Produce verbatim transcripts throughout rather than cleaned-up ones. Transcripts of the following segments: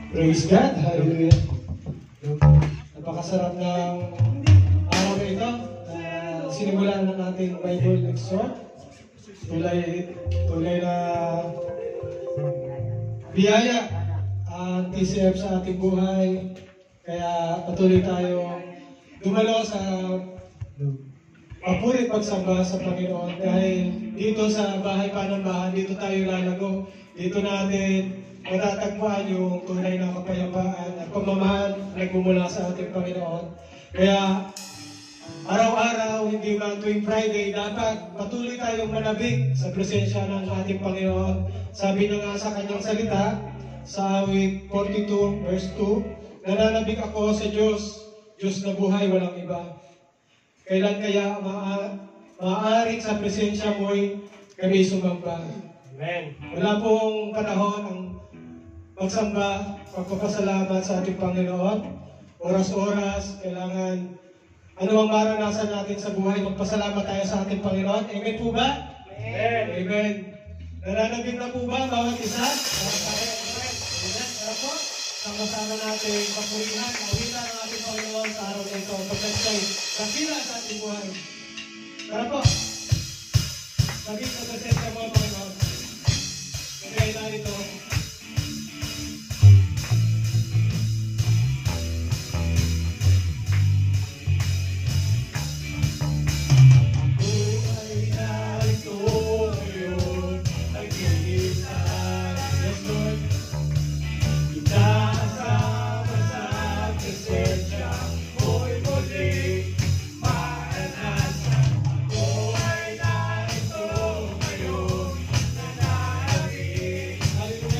Praise God, hallelujah. Napakasarap ng araw na ito. Uh, sinimulan na natin Bible lecture. Tulay, tulay na biyaya ang T C F sa ating buhay. Kaya patuloy tayo dumalo sa papuri pagsamba sa Panginoon. Dahil dito sa bahay panambahan, dito tayo lalago. Dito natin matatagpuan yung tunay na kapayapaan at pagmamahal na nagmumula sa ating Panginoon. Kaya araw-araw, hindi ba tuwing Friday, dapat patuloy tayong manabik sa presensya ng ating Panginoon. Sabi na nga sa kanyang salita, sa awit forty-two, verse two, nananabik ako sa Diyos, Diyos na buhay, walang iba. Kailan kaya maa maaari sa presensya mo'y kami sumamba? Amen. Wala pong panahon ang magsamba, pagpapasalamat sa ating Panginoon. Oras-oras, kailangan anumang maranasan natin sa buhay, magpasalamat tayo sa ating Panginoon. Amen po ba? Amen. Amen. Nananabik na po ba bawat isa? Amen. Tara po, sama-sama natin papurihan, awitan ang ating Panginoon sa araw na ito. Pagkatsay, kakila sa ating buhay. Tara po. Sabi sa presensya mo, Panginoon. Kaya na ito. Hallelujah.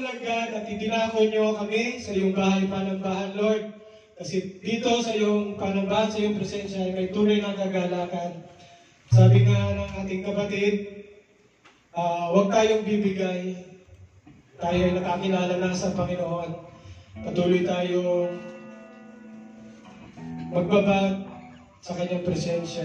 lagad at idinako niyo kami sa iyong bahay panambahan, Lord. Kasi dito sa iyong panambahan, sa iyong presensya, ay may tunay na kagalakan. Sabi nga ng ating kapatid, uh, huwag tayong bibigay. Tayo ay nakakilala na sa Panginoon. Patuloy tayong magbabad sa kanyang presensya.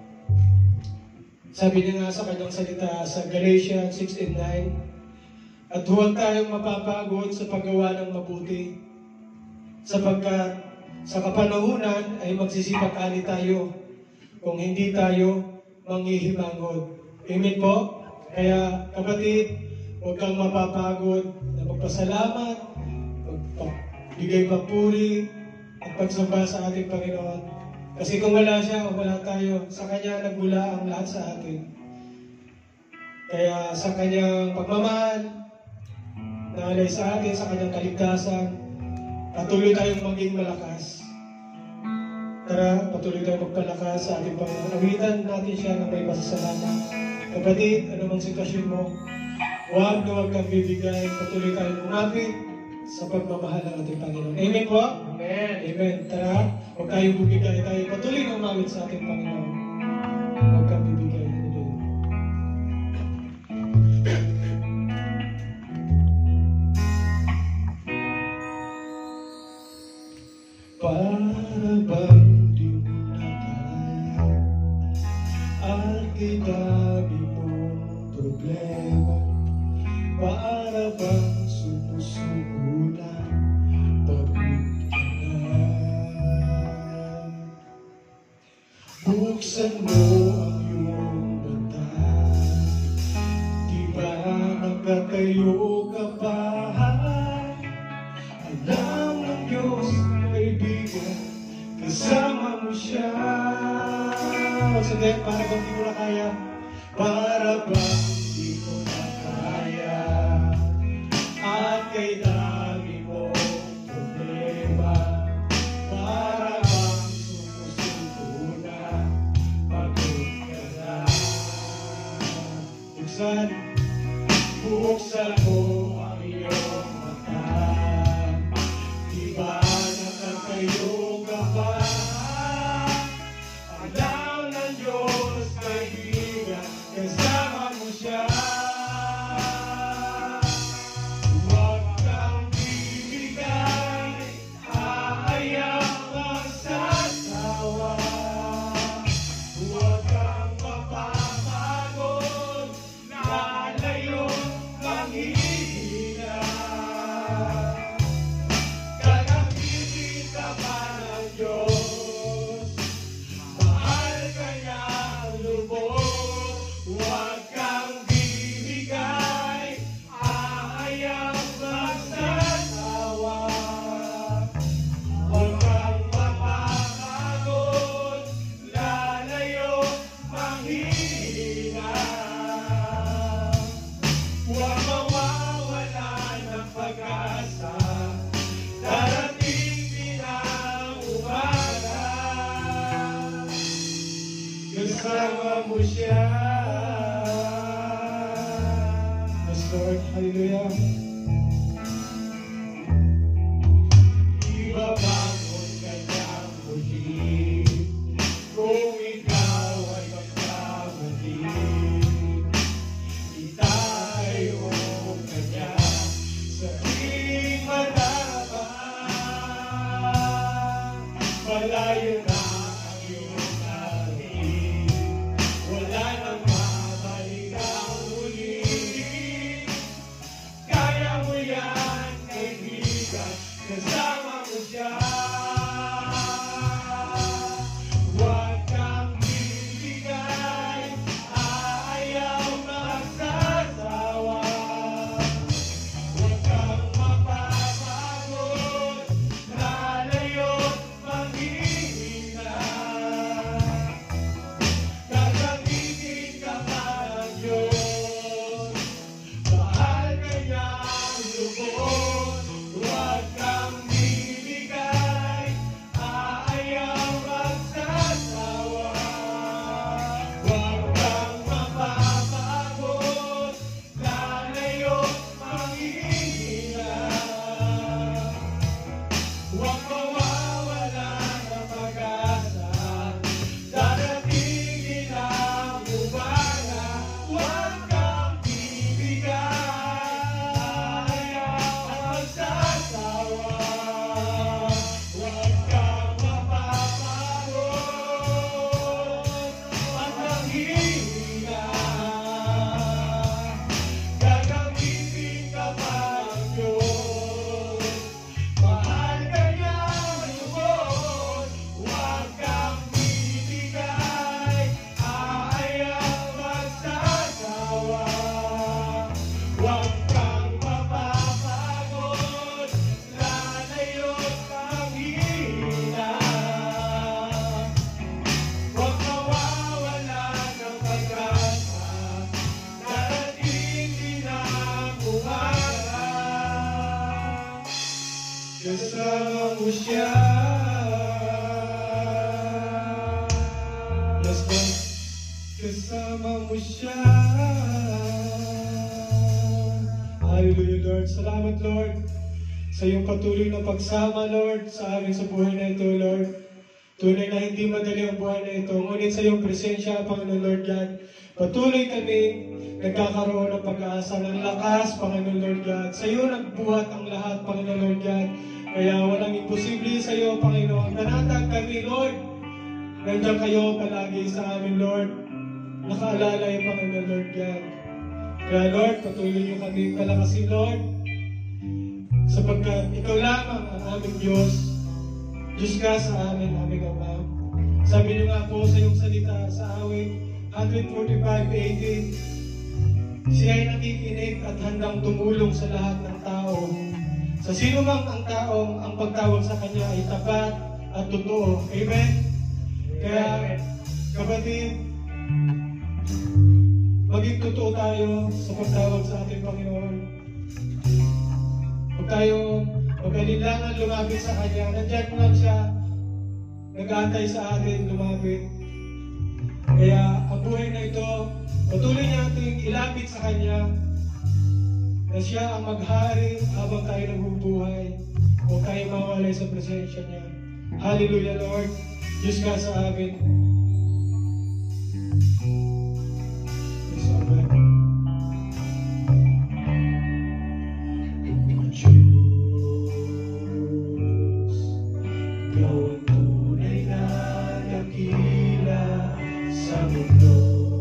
Sabi niya nga sa kanyang salita sa Galatians six and nine, at huwag tayong mapapagod sa paggawa ng mabuti, sapagkat sa kapanahunan ay magsisipag-ani tayo kung hindi tayo manghihimangod. Amen po? Kaya kapatid, huwag kang mapapagod na magpasalamat, magbigay papuri, at pagsamba sa ating Panginoon. Kasi kung wala siya o wala tayo, sa Kanya nagmula ang lahat sa atin. Kaya sa Kanyang pagmamahal, naalay sa atin, sa Kanyang kaligtasan, patuloy tayong maging malakas. Tara, patuloy tayong magpalakas sa ating Panginoon. Awitan natin siya ng may pasasalamat. Kapatid, anumang sitwasyon mo, huwag na huwag kang bibigay. Patuloy tayong umapit sa pagmamahal ng ating Panginoon. Amen po? Amen. Amen. Tara, huwag tayong bibigay. Tayo patuloy na umawit sa ating Panginoon. Huwag kang bibigay. Para bang di mo na kaya ang kidami mong problema, para bang sumusuko na pagod ka na. Buksan mo ang iyong mata, di ba nakatayo ka pa? Alam ng Diyos, kaibigan, kasama mo siya. Magsundin, para bang di mo na kaya? Para bang di mo na kaya at kay dami mo problema, para bang sumusuko na pagod ka na. Buksan, buksan mo ang iyong mata, di ba nakatayo ka pa? Alam ng Diyos, kaibigan, kasama mo siya. Huwag kang bibigay, aayaw magsasawa. Huwag kang mapapagod, lalayo manghihina. Gagamitin ka pa ng Diyos, mahal ka niya ang lubos. Huwag kang bibigay, aayaw magsasawa. Huwag kang mapapagod, lalayo manghihina. Huwag mawawala ng pag-asa, darating din ang umaga. Kasama mo siya. Yes, Lord. Hallelujah. Ibabangon ka niyang muli kung ikaw ay magkamali. Itayo ka niya sa iyong matapang. Malayo na ang iyong natin, wala nang mabalik ang muli. Kaya mo yan, kaibigan, kasama mo siya. Huwag kang bibigay, aayaw magsasawa. Huwag kang mapapagod, lalayo manghihina. Gagamitin ka pa ng Diyos, mahal ka niya ang lubos. Huwag kang bibigay, kasama mo siya. Yes, Lord. Kasama mo siya. Hallelujah, Lord. Salamat, Lord, sa iyong patuloy na pagsama, Lord, sa amin sa buhay na ito, Lord. Tunay na hindi madali ang buhay na ito. Ngunit sa iyong presensya, Panginoon Lord God, patuloy kami nagkakaroon ng pag-asa, ng lakas, Panginoon Lord God. Sa iyo nagbuhat ang lahat, Panginoon Lord God. Kaya walang imposible sa iyo, Panginoon. Nanatag kami, Lord. Nandiyan kayo palagi sa amin, Lord. Nakaalala yung Panginoon Lord God. Kaya Lord, patuloy niyo kami palakasin, Lord. Sapagkat ikaw lamang ang aming Diyos. Diyos ka sa amin, aming Ama. Sabi niyo nga po sa iyong salita sa awit one forty-five eighteen, siya ay nakikinig at handang tumulong sa lahat ng tao. Sa sino mang ang taong ang pagtawag sa kanya ay tapat at totoo. Amen? Kaya, kapatid, maging totoo tayo sa pagtawag sa ating Panginoon. Huwag tayo mag-alilangan lumapit sa Kanya. Nandiyan lang siya, nag-aantay sa atin lumapit. Kaya ang buhay na ito, patuloy nating ilapit sa Kanya na siya ang maghari habang tayo nabubuhay. Huwag tayo mawalay sa presensya niya. Hallelujah, Lord. Diyos ka sa amin. Yes, Amen. Ikaw ang tunay na dakila sa mundo.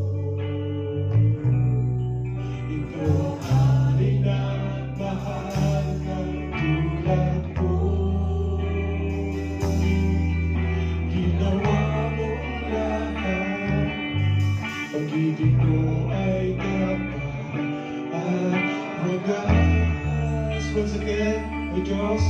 Ikaw ang hari na mahal ng tulad ko. Ginawa mo lahat, pag-ibig mo ay dapat at wagas. Once again, O Diyos,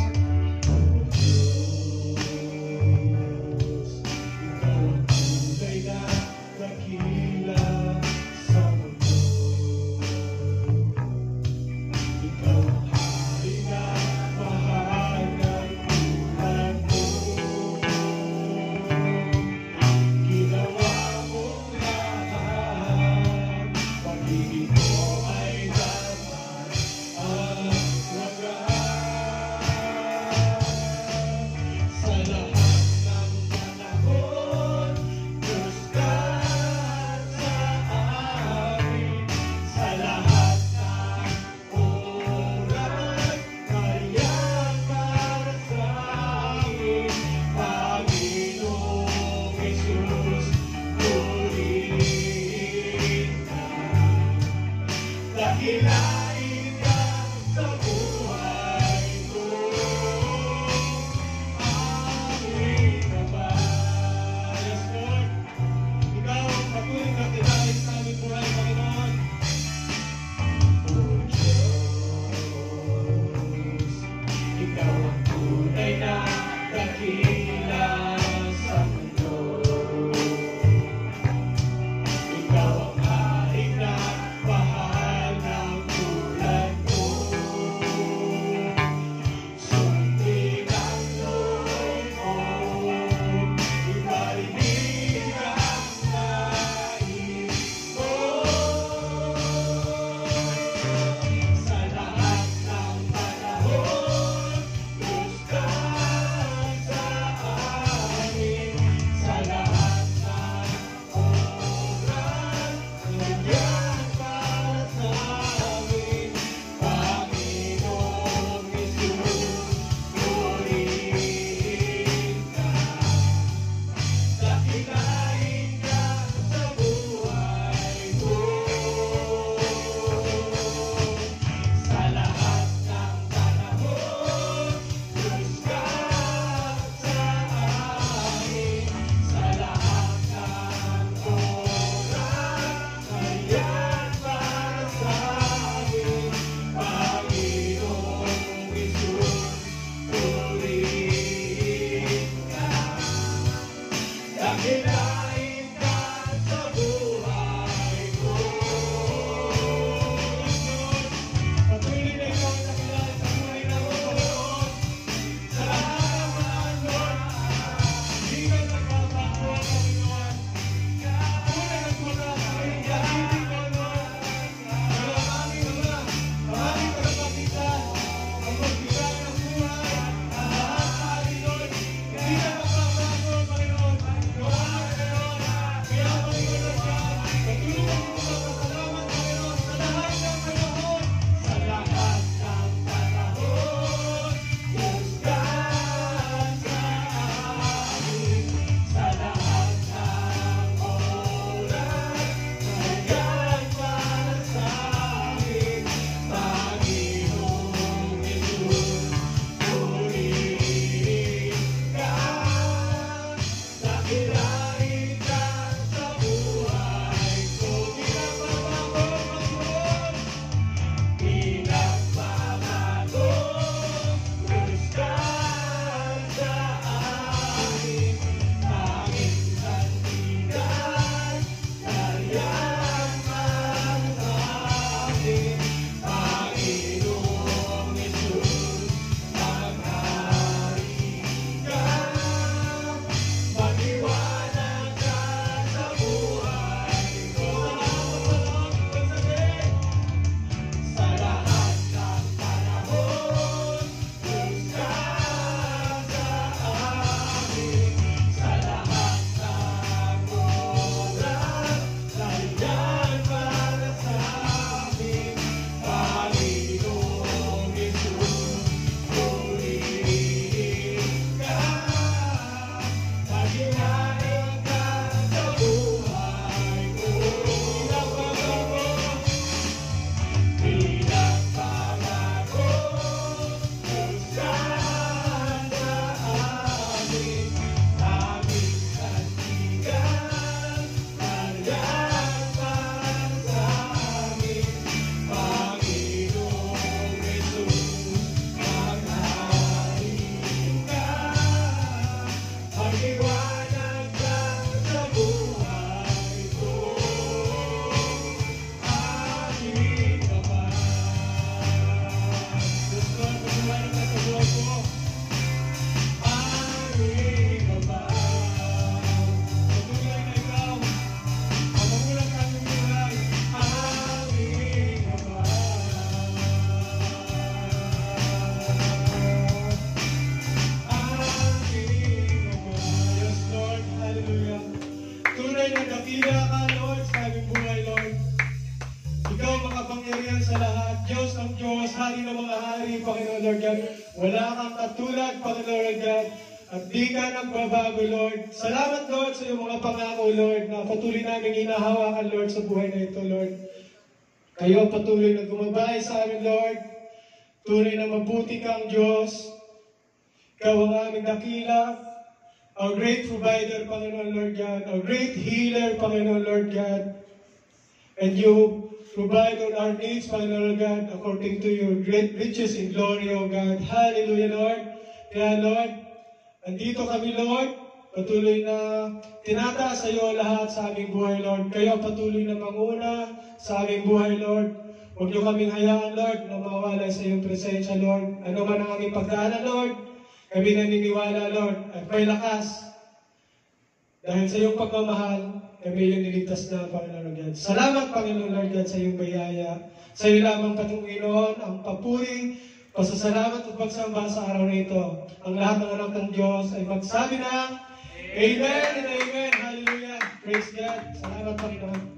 Lord God. Wala kang katulad, Panginoon Lord God. At di ka nagbabago, Lord. Salamat, Lord, sa iyong mga pangako, Lord, na patuloy namin hinahawakan, Lord, sa buhay na ito, Lord. Kayo patuloy na gumabay sa amin, Lord. Tunay na mabuti kang Diyos. Ikaw ang aming dakila. Our great provider, Panginoon Lord God. Our great healer, Panginoon Lord God. And you provide all our needs, Panginoon Lord God, according to your great riches in glory, O God. Hallelujah, Lord. Kaya, Lord, andito kami, Lord. Patuloy na tinataas sa iyo lahat sa aming buhay, Lord. Kayo patuloy na manguna sa aming buhay, Lord. Huwag niyo kaming hayaan, Lord, na mawala sa iyong presensya, Lord. Ano man ang aming pagdaanan, Lord, kami naniniwala, Lord, at may lakas. Dahil sa iyong pagmamahal, kami yung niligtas na, Panginoon God. Salamat, Panginoon Lord God, sa iyong bayaya. Sa iyo lamang, Panginoon, ang papuri, pasasalamat at pagsamba sa araw na ito. Ang lahat ng anak ng Diyos ay magsabi na, Amen and Amen. Hallelujah. Praise God. Salamat, Panginoon.